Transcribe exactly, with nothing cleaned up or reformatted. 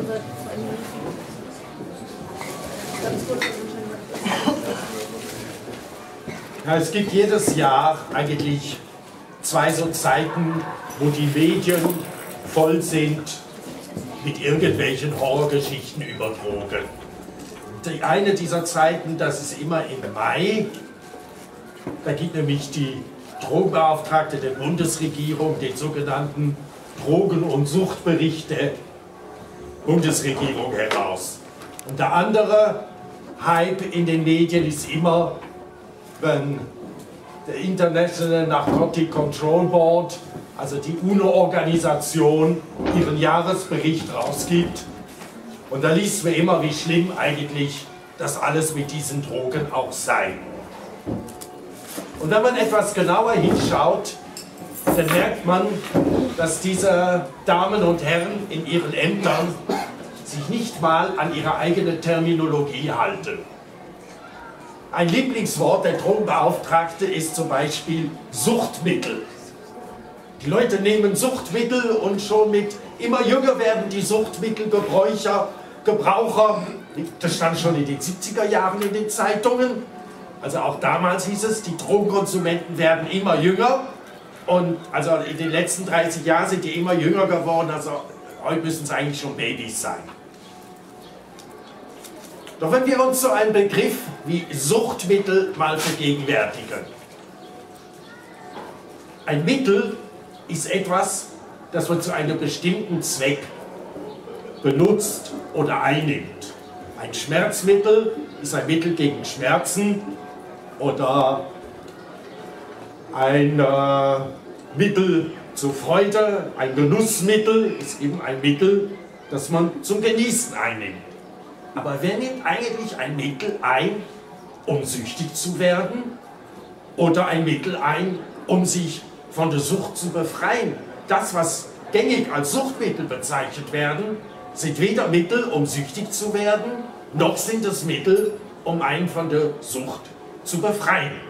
Ja, es gibt jedes Jahr eigentlich zwei so Zeiten, wo die Medien voll sind mit irgendwelchen Horrorgeschichten über Drogen. Die eine dieser Zeiten, das ist immer im Mai. Da gibt nämlich die Drogenbeauftragte der Bundesregierung den sogenannten Drogen- und Suchtbericht der Bundesregierung heraus. Und der andere Hype in den Medien ist immer, wenn der International Narcotic Control Board, also die UNO-Organisation, ihren Jahresbericht rausgibt. Und da liest man immer, wie schlimm eigentlich das alles mit diesen Drogen auch sei. Und wenn man etwas genauer hinschaut, dann merkt man, dass diese Damen und Herren in ihren Ämtern sich nicht mal an ihre eigene Terminologie halten. Ein Lieblingswort der Drogenbeauftragte ist zum Beispiel Suchtmittel. Die Leute nehmen Suchtmittel und schon mit immer jünger werden die Suchtmittelgebräucher, Gebraucher. Das stand schon in den siebziger Jahren in den Zeitungen. Also auch damals hieß es, die Drogenkonsumenten werden immer jünger. Und also in den letzten dreißig Jahren sind die immer jünger geworden. Also heute müssen es eigentlich schon Babys sein. Doch wenn wir uns so einen Begriff wie Suchtmittel mal vergegenwärtigen. Ein Mittel ist etwas, das man zu einem bestimmten Zweck benutzt oder einnimmt. Ein Schmerzmittel ist ein Mittel gegen Schmerzen oder ein äh, Mittel zur Freude, ein Genussmittel ist eben ein Mittel, das man zum Genießen einnimmt. Aber wer nimmt eigentlich ein Mittel ein, um süchtig zu werden? Oder ein Mittel ein, um sich von der Sucht zu befreien? Das, was gängig als Suchtmittel bezeichnet werden, sind weder Mittel, um süchtig zu werden, noch sind es Mittel, um einen von der Sucht zu befreien.